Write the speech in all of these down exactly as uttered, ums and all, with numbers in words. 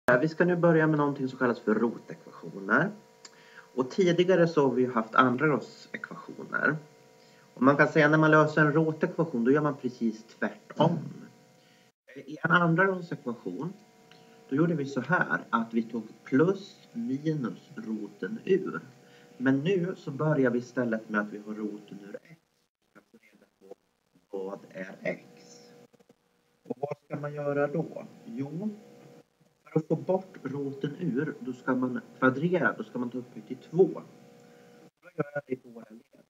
Vi ska nu börja med någonting som kallas för rotekvationer. Och tidigare så har vi haft andragradsekvationer. Och man kan säga att när man löser en rotekvation då gör man precis tvärtom. I en andragradsekvation då gjorde vi så här att vi tog plus minus roten ur. Men nu så börjar vi istället med att vi har roten ur x. Vi ska få reda på vad är x. Och vad ska man göra då? Jo, för att få bort roten ur, då ska man kvadrera, då ska man ta upp det till två. Då gör jag det i våra led.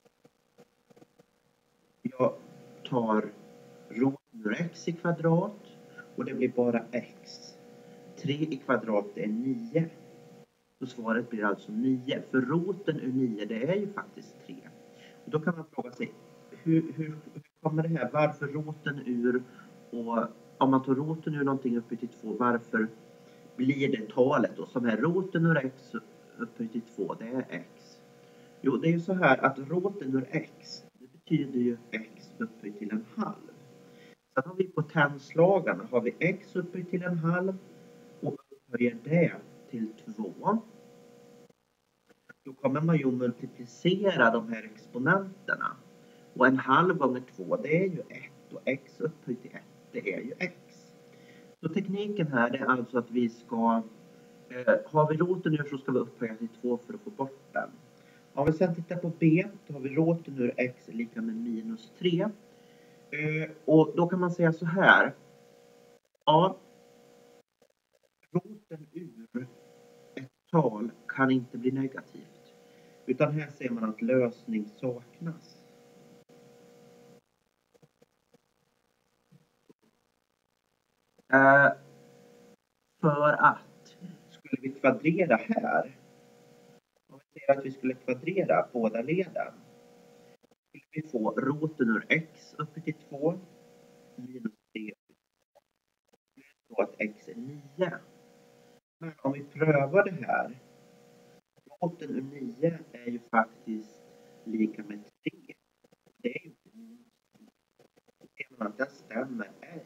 Jag tar roten ur x i kvadrat och det blir bara x. tre i kvadrat är nio. Så svaret blir alltså nio. För roten ur nio, det är ju faktiskt tre. Och då kan man fråga sig, hur, hur, hur kommer det här? Varför roten ur, och om man tar roten ur någonting uppe till två, varför blir det talet då? Som är roten ur x uppe till två, det är x. Jo, det är ju så här att roten ur x, det betyder ju x uppe till en halv. Sen har vi potenslagarna, har vi x uppe till en halv och upphöjer det till två. Då kommer man ju multiplicera de här exponenterna. Och en halv gånger två, det är ju ett. Och x upphöjt till ett, det är ju x. Så tekniken här är alltså att vi ska, eh, har vi roten ur så ska vi upphöja till två för att få bort den. Om vi sedan tittar på b, då har vi roten ur x lika med minus tre. Eh, och då kan man säga så här. Ja, roten ur ett tal kan inte bli negativt. Utan här ser man att lösning saknas. Uh, för att skulle vi kvadrera här, om vi säger att vi skulle kvadrera båda leden, skulle vi få roten ur x uppe till två minus tre, så att x är nio. Men om vi prövar det här, roten ur nio är ju faktiskt lika med tre. Det är ju inte minus tre. Då ser man att det stämmer ej.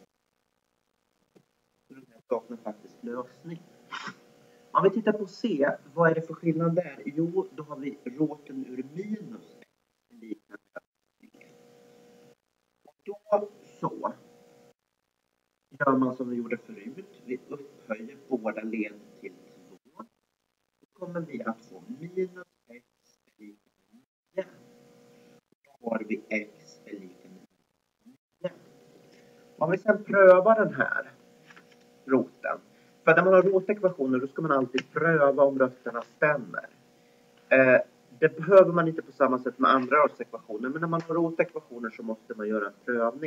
Så den här saknar faktiskt lösning. Om vi tittar på C, vad är det för skillnad där? Jo, då har vi roten ur minus lika med tre. Och då så gör man som vi gjorde förut. Vi upphöjer båda led till två. Då kommer vi att få minus x är lika med nio. Då har vi x är lika med nio. Om vi sedan prövar den här roten. För när man har rotekvationer då ska man alltid pröva om rötterna stämmer. Eh, det behöver man inte på samma sätt med andra rotekvationer. Men när man har rotekvationer så måste man göra en prövning.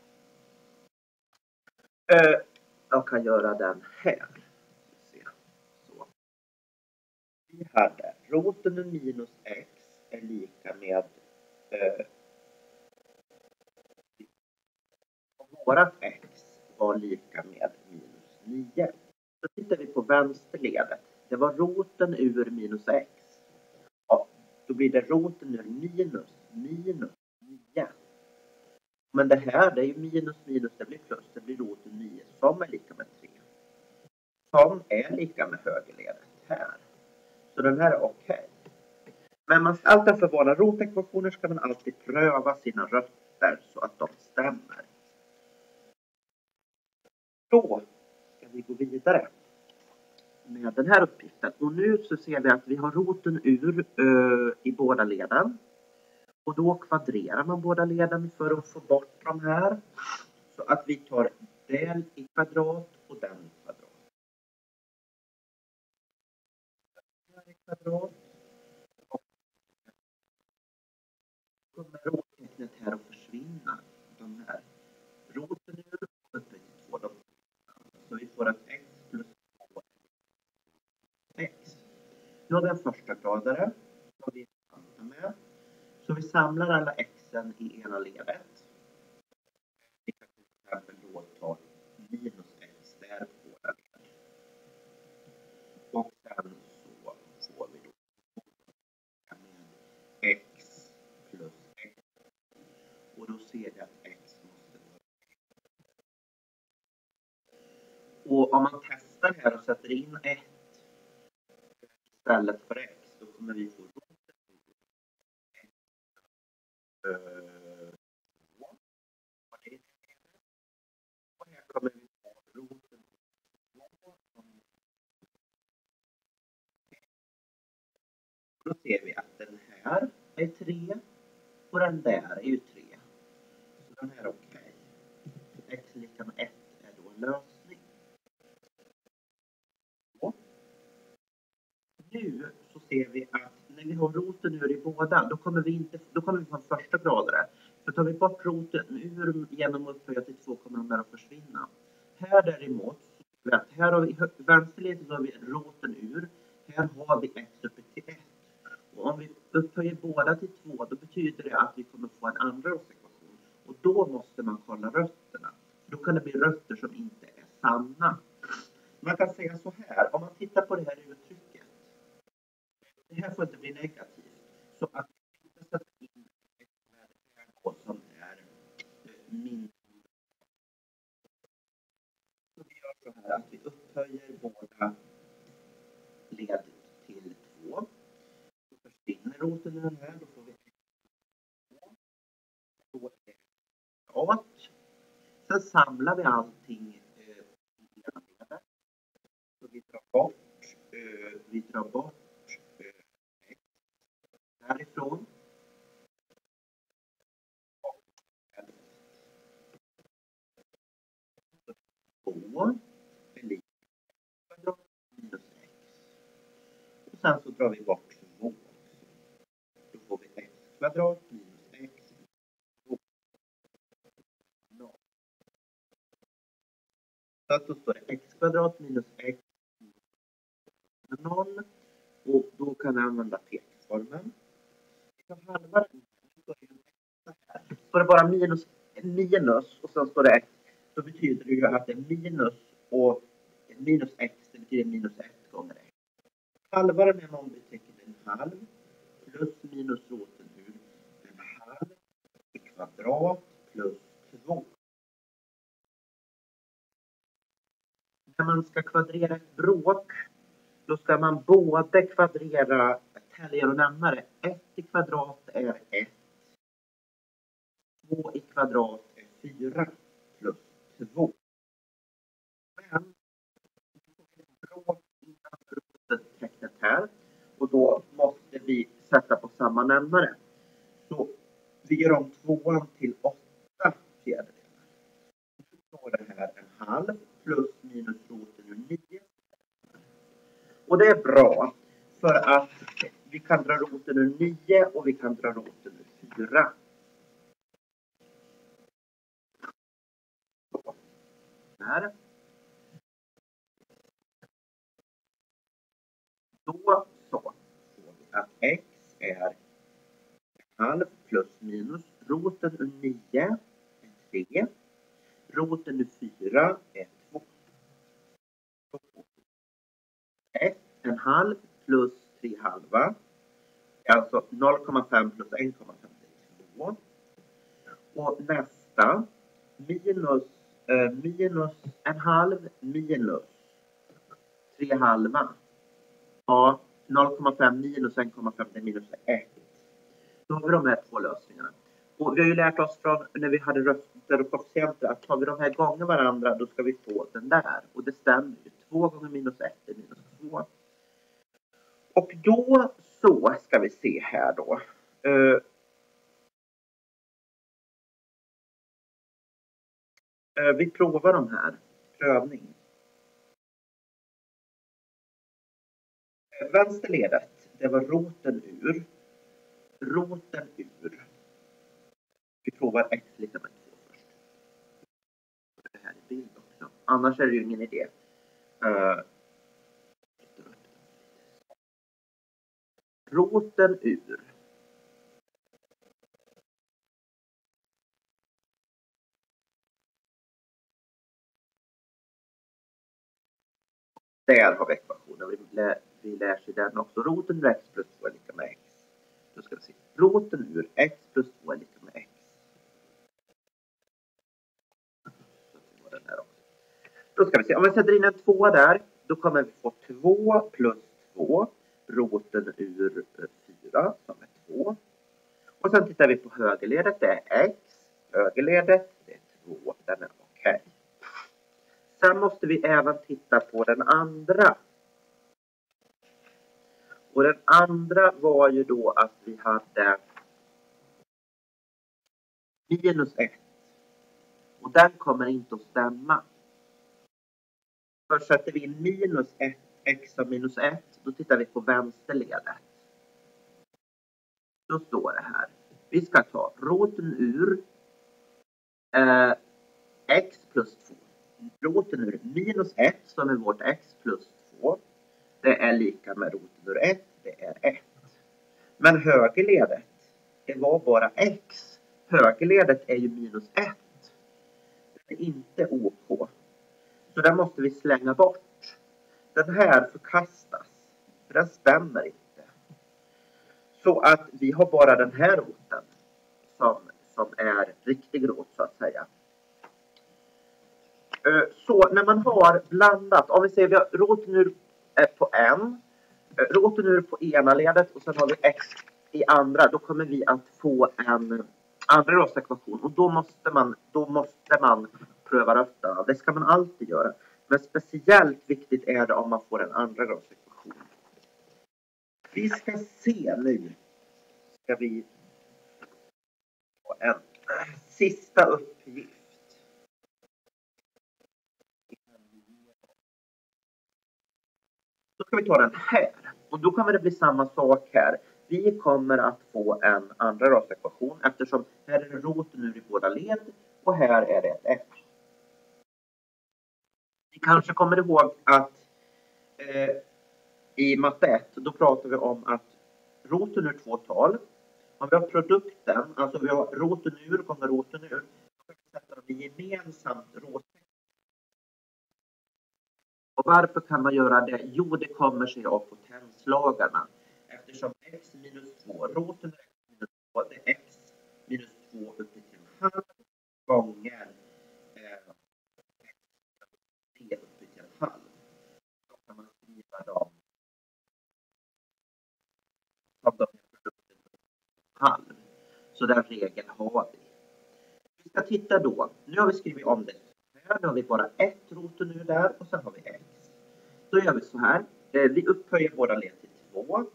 Eh, jag kan göra den här. Så. Vi hade roten ur minus x är lika med eh, vårat x var lika med minus nio. Så tittar vi på vänsterledet. Det var roten ur minus x. Ja, då blir det roten ur minus minus nio. Men det här, det är ju minus minus, det blir plus. Det blir roten nio som är lika med tre. Som är lika med högerledet här. Så den här är okej. Men man ska alltid för våra rotekvationer ska man alltid pröva sina rötter så att de stämmer. Då ska vi gå vidare med den här uppgiften. Och nu så ser vi att vi har roten ur ö, i båda leden. Och då kvadrerar man båda leden för att få bort de här. Så att vi tar den i kvadrat och den i kvadrat. Den i kvadrat. Och kommer rottecknet här att försvinna. De här. Roten ur och uppe till två. De. Så vi får att x plus två x. Nu har vi en första gradare som vi är med. Så vi samlar alla xen i ena ledet. Vi kan till exempel då ta minus x där på båda led. Och sen så får vi då med x plus x. Och då ser vi att x måste vara. Och om man testar sätter in ett istället för x, då kommer vi få roten ur två. Och här kommer vi få roten ur två. Då ser vi att den här är tre och den där är ju tre. Så den här är okej. Okay. X lika med ett är då en lösning. Så. Nu så ser vi att när vi har roten ur i båda, då kommer vi inte, då kommer vi få en första gradare. För tar vi bort roten ur genom att upphöja till två kommer de där att försvinna. Här däremot, här har vi vänsterledet, så har vi roten ur. Här har vi x uppe till ett. Och om vi upphöjer båda till två, då betyder det att vi kommer få en andra ekvation. Och då måste man kolla rötterna. Då kan det bli rötter som inte är sanna. Man kan säga så här, om man tittar på det här uttrycket. Det här får inte bli negativt. Så att vi inte sätter in ett värde som är minst. Så vi gör så här att vi upphöjer båda led till två. Då försvinner roten ur den här, då får vi två. Då är det åt. Sen samlar vi allting eh, i ena ledet. Så vi drar bort, eh, vi drar bort eh, därifrån. Och två är lika minus x. Och sen så drar vi bort två. Då får vi x kvadrat minus x. Så att då står det x kvadrat minus x noll. Och då kan jag använda pekformen. Vi tar halva den. Så står det bara minus, minus och sen står det x. Då betyder det ju att det är minus och minus x, det betyder minus ett gånger x. Halva den är nollbetecknad en halv. Plus minus roten ur en halv i kvadrat plus två. När man ska kvadrera ett bråk, då ska man både kvadrera täljare och nämnare. ett i kvadrat är ett. två i kvadrat är fyra plus två. Men bråk innan rotet tecknet här. Och då måste vi sätta på samma nämnare. Så vi gör om tvåan till åtta fjärdedelar. Nu står det här en halv plus minus roten ur nio. Och det är bra för att vi kan dra roten ur nio och vi kan dra roten ur fyra. Så. Här. Då så får vi att x är halv plus minus roten ur nio är tre. Roten ur fyra är två. ett, en halv plus tre halva. Alltså noll komma fem plus en komma femtiotvå. Och nästa minus, eh, minus en halv minus tre halva. Ja, noll komma fem minus en komma fem minus ett. Då har vi de här två lösningarna. Och vi har ju lärt oss från när vi hade röster och koefficienter att tar vi de här gånger varandra då ska vi få den där. Och det stämmer ju. två gånger minus ett är minus två. Och då så ska vi se här då. Uh, uh, vi provar de här. Prövning. Uh, vänsterledet, det var roten ur. Roten ur. Vi provar x lika med två först. Det här är bild också. Annars är det ju ingen idé. Uh, roten ur. Där har vi ekvationen. Vi lär, vi lär sig den också. Roten ur x plus två är lika med x. Då ska vi se. Roten ur x plus två är lika med x. Så den här också. Då ska vi se. Om vi sätter in en två där. då kommer vi få två plus två. Roten ur fyra som är två. Och sen tittar vi på högerledet. Det är x. Högerledet, det är två. Den är okej. Okay. Sen måste vi även titta på den andra. Och den andra var ju då att vi hade minus ett. Och den kommer inte att stämma. Först sätter vi in minus ett, x av minus ett. Då tittar vi på vänsterledet. Då står det här. Vi ska ta roten ur eh, x plus två. Roten ur minus ett som är vårt x plus två. Det är lika med roten ur ett. Det är ett. Men högerledet, det var bara x. Högerledet är ju minus ett. Det är inte OK. Så den måste vi slänga bort. Den här förkastas. För den stämmer inte. Så att vi har bara den här roten. Som, som är riktig rot så att säga. Så när man har blandat. Om vi säger vi har roten ur på en. Roten ur på ena ledet. Och sen har vi x i andra. Då kommer vi att få en andra röstekvation. Och då måste man, då måste man pröva rösterna. Det ska man alltid göra. Men speciellt viktigt är det om man får en andra röstekvation. Vi ska se nu. Ska vi få en sista uppgift. Då ska vi ta den här. Och då kommer det bli samma sak här. Vi kommer att få en andra röstekvation. Eftersom här är det roten ur i båda led. Och här är det ett f. Ni kanske kommer ihåg att eh, i matte ett. Då pratar vi om att roten ur två tal. Om vi har produkten. Alltså vi har roten ur gånger roten ur. Då kan vi sätta dem i gemensamt råtecken. Och varför kan man göra det? Jo, det kommer sig av potenslagarna. Eftersom x minus två, roten är x minus två, det är x minus två uppe till en halv gånger eh, x tre uppe till en halv. Då kan man skriva dem som de är produkten uppe till en halv. Så den regeln har vi. Vi ska titta då. Nu har vi skrivit om det. Här har vi bara ett roten ur där och sen har vi x. Då gör vi så här. Vi upphöjer båda led till två.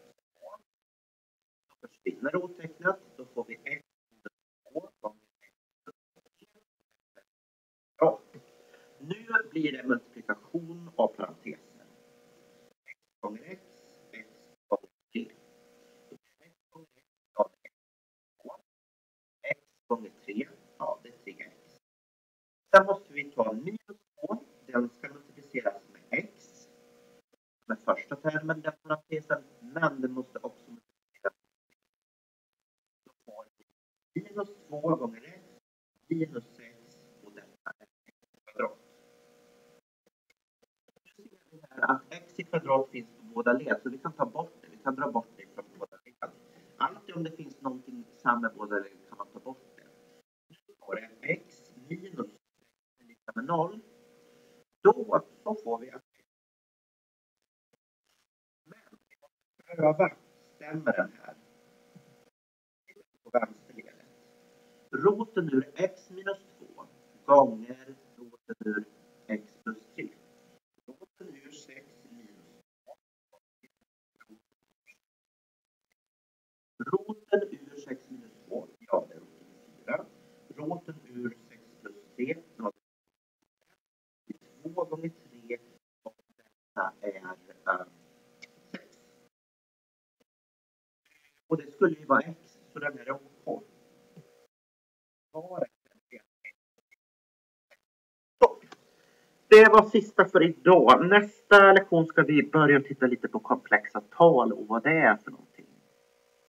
Då försvinner rotecknet. Då får vi x minus två gånger x plus tre. Ja. Nu blir det multiplikation av parenteser. X gånger x, x gånger tre. X gånger x, ja det är två. X gånger tre, ja det är tre x. Sen måste vi ta minus två. Den ska multipliceras med x. Med första termen, den parentesen. Men den måste också multipliceras med x. Då får vi minus två gånger x. Minus sex. Och detta är x i kvadrat. Nu ser vi här att x i kvadrat finns på båda led. Så vi kan ta bort det. Vi kan dra bort det från båda led. Alltid om det finns någonting samma med båda led kan man ta bort det. Nu står det x minus med noll. Då så får vi att men vi måste pröva, stämmer den här på vänsterledet. Roten ur x minus två gånger roten ur x plus tre. Roten ur sex minus två. Roten ur sex minus två, ja det är roten ur fyra. Roten ur sex plus tre, ja två gånger tre och detta är äh, sex. Och det skulle ju vara x, så den här är OK. Så. Det var sista för idag. Nästa lektion ska vi börja titta lite på komplexa tal och vad det är för något.